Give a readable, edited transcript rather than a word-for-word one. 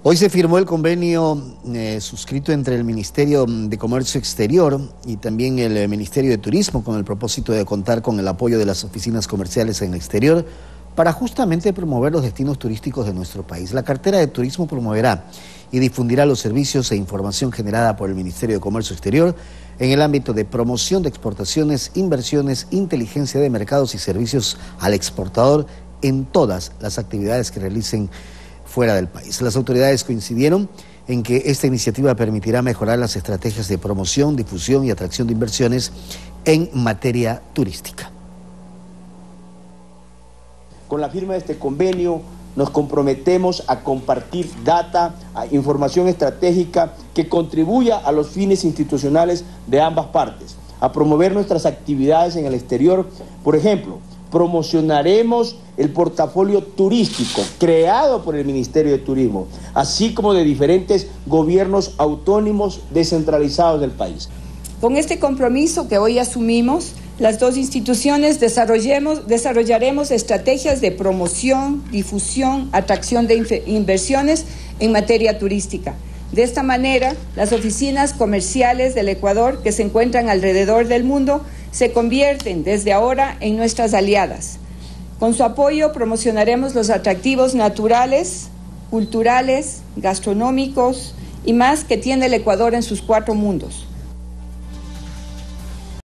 Hoy se firmó el convenio suscrito entre el Ministerio de Comercio Exterior y también el Ministerio de Turismo con el propósito de contar con el apoyo de las oficinas comerciales en el exterior para justamente promover los destinos turísticos de nuestro país. La cartera de turismo promoverá y difundirá los servicios e información generada por el Ministerio de Comercio Exterior en el ámbito de promoción de exportaciones, inversiones, inteligencia de mercados y servicios al exportador en todas las actividades que realicen fuera del país. Las autoridades coincidieron en que esta iniciativa permitirá mejorar las estrategias de promoción, difusión y atracción de inversiones en materia turística. Con la firma de este convenio nos comprometemos a compartir data, información estratégica que contribuya a los fines institucionales de ambas partes, a promover nuestras actividades en el exterior. Por ejemplo, promocionaremos el portafolio turístico creado por el Ministerio de Turismo, así como de diferentes gobiernos autónomos descentralizados del país. Con este compromiso que hoy asumimos, las dos instituciones desarrollaremos estrategias de promoción, difusión, atracción de inversiones en materia turística. De esta manera, las oficinas comerciales del Ecuador que se encuentran alrededor del mundo se convierten desde ahora en nuestras aliadas. Con su apoyo promocionaremos los atractivos naturales, culturales, gastronómicos y más que tiene el Ecuador en sus 4 mundos.